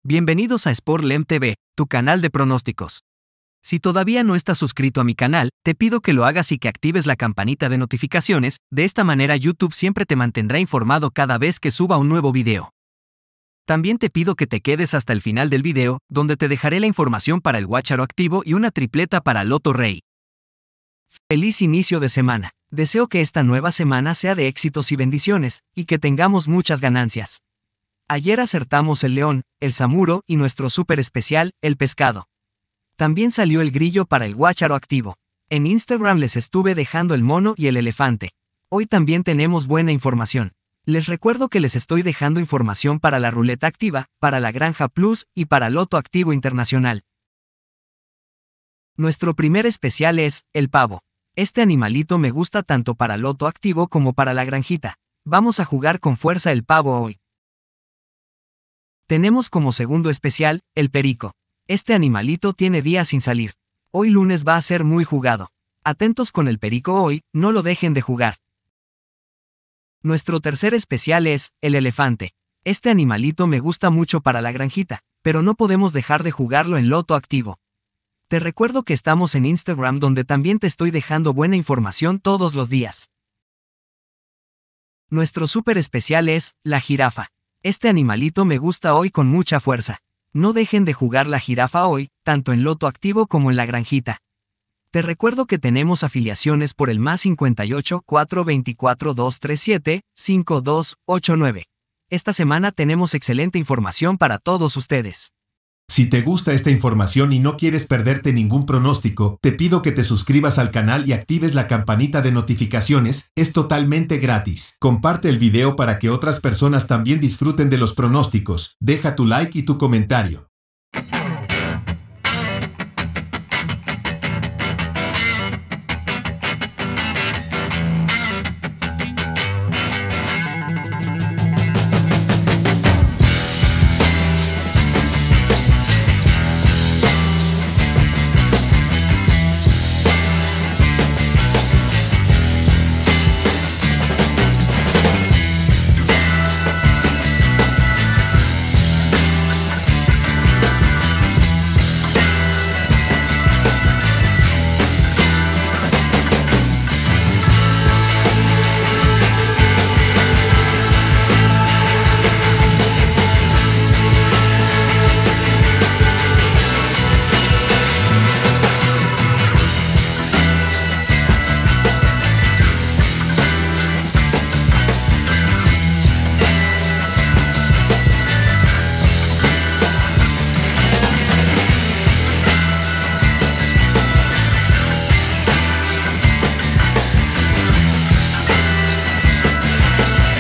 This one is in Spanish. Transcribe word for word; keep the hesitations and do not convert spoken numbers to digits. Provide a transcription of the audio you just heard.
Bienvenidos a Sportlem T V, tu canal de pronósticos. Si todavía no estás suscrito a mi canal, te pido que lo hagas y que actives la campanita de notificaciones, de esta manera YouTube siempre te mantendrá informado cada vez que suba un nuevo video. También te pido que te quedes hasta el final del video, donde te dejaré la información para el Guácharo activo y una tripleta para Loto Rey. Feliz inicio de semana. Deseo que esta nueva semana sea de éxitos y bendiciones, y que tengamos muchas ganancias. Ayer acertamos el león, el samuro y nuestro súper especial, el pescado. También salió el grillo para el Guácharo activo. En Instagram les estuve dejando el mono y el elefante. Hoy también tenemos buena información. Les recuerdo que les estoy dejando información para la ruleta activa, para la granja plus y para Loto activo internacional. Nuestro primer especial es, el pavo. Este animalito me gusta tanto para Loto activo como para la granjita. Vamos a jugar con fuerza el pavo hoy. Tenemos como segundo especial, el perico. Este animalito tiene días sin salir. Hoy lunes va a ser muy jugado. Atentos con el perico hoy, no lo dejen de jugar. Nuestro tercer especial es, el elefante. Este animalito me gusta mucho para la granjita, pero no podemos dejar de jugarlo en Loto activo. Te recuerdo que estamos en Instagram donde también te estoy dejando buena información todos los días. Nuestro súper especial es, la jirafa. Este animalito me gusta hoy con mucha fuerza. No dejen de jugar la jirafa hoy, tanto en Loto activo como en la granjita. Te recuerdo que tenemos afiliaciones por el más cincuenta y ocho, cuatro veinticuatro, doscientos treinta y siete, cincuenta y dos ochenta y nueve. Esta semana tenemos excelente información para todos ustedes. Si te gusta esta información y no quieres perderte ningún pronóstico, te pido que te suscribas al canal y actives la campanita de notificaciones, es totalmente gratis. Comparte el video para que otras personas también disfruten de los pronósticos, deja tu like y tu comentario.